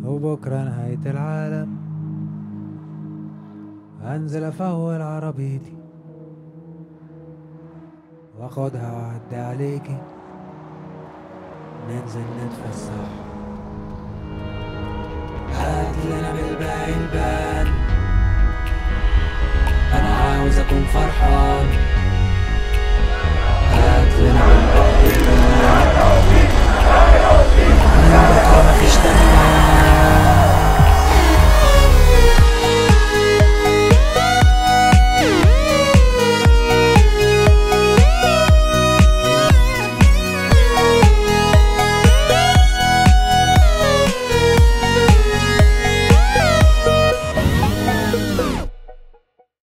وبكرة نهاية العالم، انزل افول عربيتي واخدها واعدي عليكي، ننزل نتفسح، هاتلنا بالباقي البان، انا عاوز اكون فرحان.